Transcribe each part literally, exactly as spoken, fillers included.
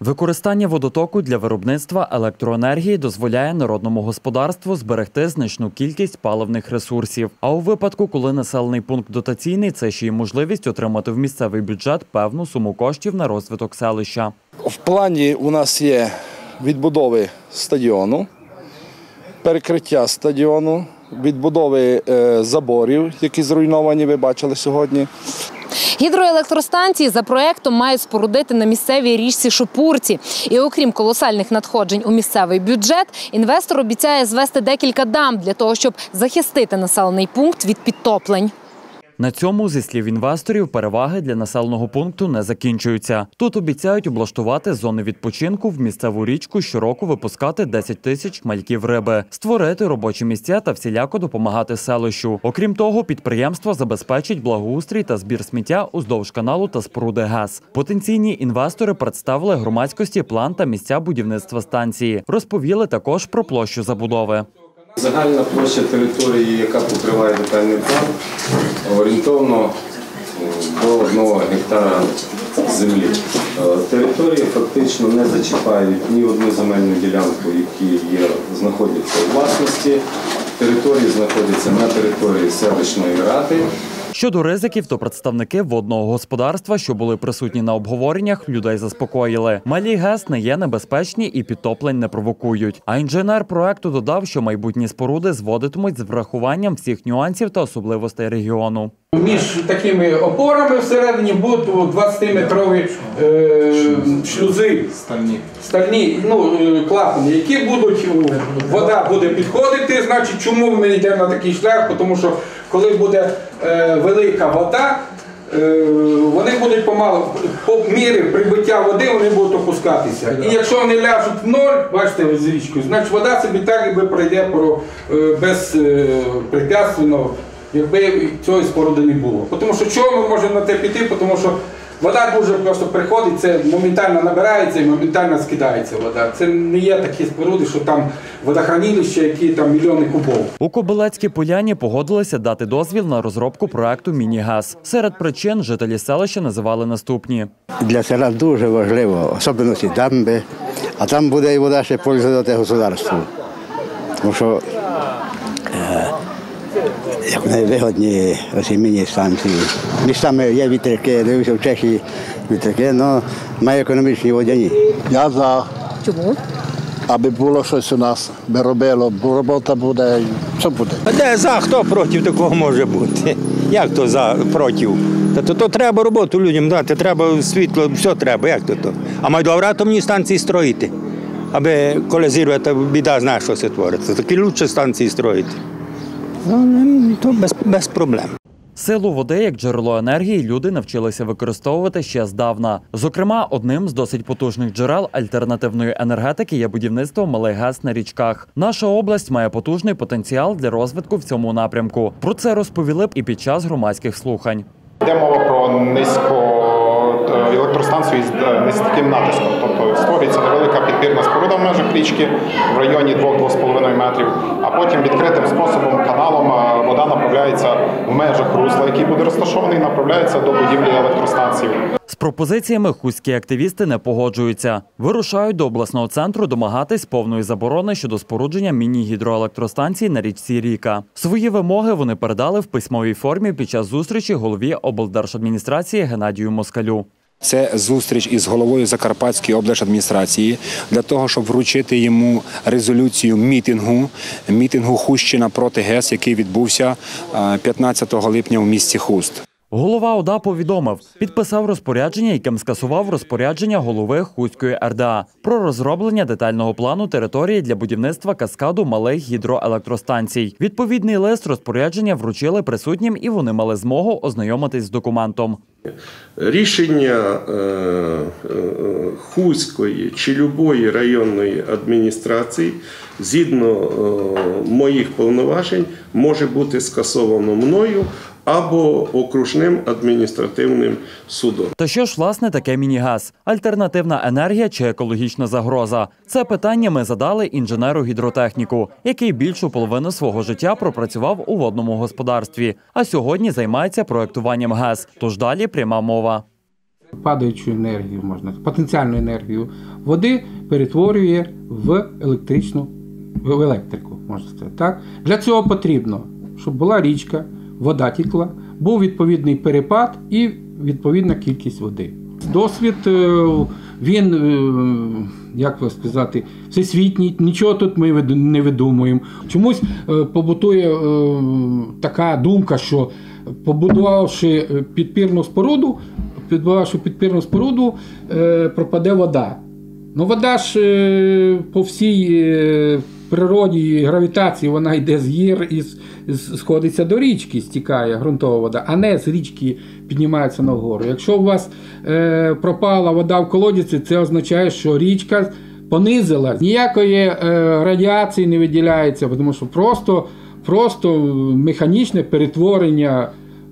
Використання водотоку для виробництва електроенергії дозволяє народному господарству зберегти значну кількість паливних ресурсів. А у випадку, коли населений пункт дотаційний, це ще й можливість отримати в місцевий бюджет певну суму коштів на розвиток селища. В плані у нас є відбудови стадіону, перекриття стадіону, відбудови заборів, які зруйновані, ви бачили сьогодні. Гідроелектростанції за проєктом мають спорудити на місцевій річці Шопурці. І окрім колосальних надходжень у місцевий бюджет, інвестор обіцяє звести декілька дамб для того, щоб захистити населений пункт від підтоплень. На цьому, зі слів інвесторів, переваги для населеного пункту не закінчуються. Тут обіцяють облаштувати зони відпочинку, в місцеву річку щороку випускати десять тисяч мальків риби, створити робочі місця та всіляко допомагати селищу. Окрім того, підприємство забезпечить благоустрій та збір сміття уздовж каналу та споруди ГЕС. Потенційні інвестори представили громадськості план та місця будівництва станції. Розповіли також про площу забудови. Загальна площа території, яка покриває детальний план, орієнтовно до одного гектара землі. Території фактично не зачіпають ні одну земельну ділянку, які є, знаходяться у власності. Території знаходяться на території селищної ради. Щодо ризиків, то представники водного господарства, що були присутні на обговореннях, людей заспокоїли. Малі ГЕС не є небезпечні і підтоплень не провокують. А інженер проекту додав, що майбутні споруди зводитимуть з врахуванням всіх нюансів та особливостей регіону. Між такими опорами всередині будуть двадцятиметрові е, шлюзи, стальні, стальні ну, клапани, які будуть, вода буде підходити. Значить, чому ми йдемо на такий шлях? Тому що коли буде е, велика вода, е, вони будуть помалу, по мірі прибиття води, вони будуть опускатися. І якщо вони ляжуть в ноль, бачите, з річкою, значить вода собі так якби пройде е, безпрепятственно, якби цієї споруди не було. Тому що чого ми можемо на те піти? Тому що вода дуже просто приходить, це моментально набирається і моментально скидається вода. Це не є такі споруди, що там водохранилища, які там мільйони кубов. У Кобилецькій Поляні погодилися дати дозвіл на розробку проекту «Міні-ГЕС». Серед причин жителі селища називали наступні. Для села дуже важливо, особливості дамби, а там буде і вода ще пользувати господарству. Тому що як найвигодні оці міні-станції. Містами є вітряки, дивився в Чехії вітряки, але має економічні водяні. Я за. Чому? Аби було щось у нас, би робило, бо робота буде, що буде. А де за, хто проти такого може бути? Як то за, проти? То, то, то треба роботу людям дати, треба світло, все треба, як то то. А мають добре атомні станції строїти, аби коли зірве, то біда знає, що це твориться. Такі краще станції строїти. Ну, то без, без проблем. Силу води як джерело енергії люди навчилися використовувати ще здавна. Зокрема, одним з досить потужних джерел альтернативної енергетики є будівництво малих ГЕС на річках. Наша область має потужний потенціал для розвитку в цьому напрямку. Про це розповіли б і під час громадських слухань. Йде мова про низьку електростанцію з низьким натиском. Тобто створюється невелика підпірна споруда в межах річки в районі двох-двох з половиною метрів, а потім відкритим способом, каналом вода направляється в межах русла, який буде розташований, направляється до будівлі електростанції. З пропозиціями хустські активісти не погоджуються. Вирушають до обласного центру домагатись повної заборони щодо спорудження міні-гідроелектростанцій на річці Ріка. Свої вимоги вони передали в письмовій формі під час зустрічі голові облдержадміністрації Геннадію Москалю. Це зустріч із головою Закарпатської облдержадміністрації для того, щоб вручити йому резолюцію мітингу, мітингу «Хустщина проти ГЕС», який відбувся п'ятнадцятого липня в місті Хуст. Голова ОДА повідомив, підписав розпорядження, яким скасував розпорядження голови Хустської ер де а про розроблення детального плану території для будівництва каскаду малих гідроелектростанцій. Відповідний лист розпорядження вручили присутнім і вони мали змогу ознайомитись з документом. Рішення Хуської чи любої районної адміністрації згідно моїх повноважень може бути скасовано мною або окружним адміністративним судом. Та що ж, власне, таке міні-ГЕС? Альтернативна енергія чи екологічна загроза? Це питання ми задали інженеру-гідротехніку, який більшу половину свого життя пропрацював у водному господарстві, а сьогодні займається проєктуванням ГЕС. Тож далі пряма мова. Падаючу енергію, можна, потенціальну енергію води перетворює в електричну, в електрику, можна сказати. Так? Для цього потрібно, щоб була річка, вода тікла, був відповідний перепад і відповідна кількість води. Досвід, він, як вас сказати, всесвітній, нічого тут ми не видумуємо. Чомусь побутує така думка, що побудувавши підпірну споруду, підбудувавши підпірну споруду, пропаде вода. Ну, вода ж по всій природі, гравітації, вона йде з гір і сходиться до річки, стікає ґрунтова вода, а не з річки піднімається нагору. Якщо у вас е, пропала вода в колодязі, це означає, що річка понизила. Ніякої е, радіації не виділяється, тому що просто, просто механічне перетворення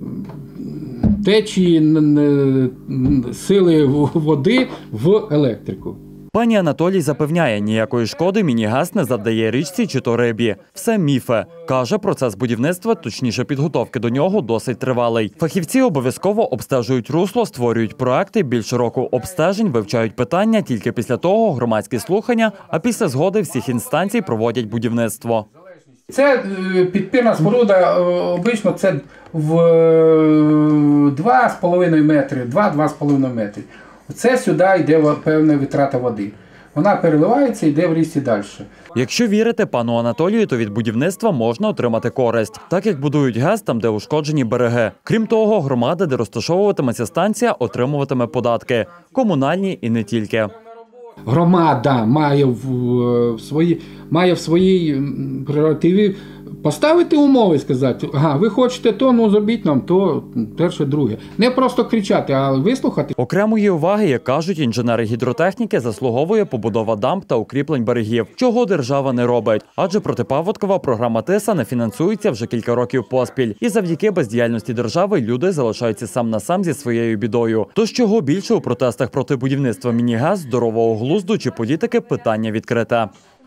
течії сили води в електрику. Пані Анатолій запевняє, ніякої шкоди міні-газ не завдає річці чи то рибі. Все міфи. Каже, процес будівництва, точніше підготовки до нього, досить тривалий. Фахівці обов'язково обстежують русло, створюють проекти, більш року обстежень, вивчають питання, тільки після того громадські слухання, а після згоди всіх інстанцій проводять будівництво. Це підпірна споруда, обично це в два з половиною метри, два-два з половиною метри. Це сюди йде певна витрата води. Вона переливається і йде в річці далі. Якщо вірити пану Анатолію, то від будівництва можна отримати користь, так як будують ГЕС там, де ушкоджені береги. Крім того, громада, де розташовуватиметься станція, отримуватиме податки. Комунальні і не тільки. Громада має в своїй має в своїй прерогативі поставити умови і сказати, ага, ви хочете то, ну зробіть нам то, перше, друге. Не просто кричати, а вислухати. Окремої уваги, як кажуть інженери гідротехніки, заслуговує побудова дамб та укріплень берегів, чого держава не робить. Адже протипаводкова програма ТИСА не фінансується вже кілька років поспіль. І завдяки бездіяльності держави люди залишаються сам на сам зі своєю бідою. Тож чого більше у протестах проти будівництва міні-газ, здорового глузду чи політики – питання відкрите.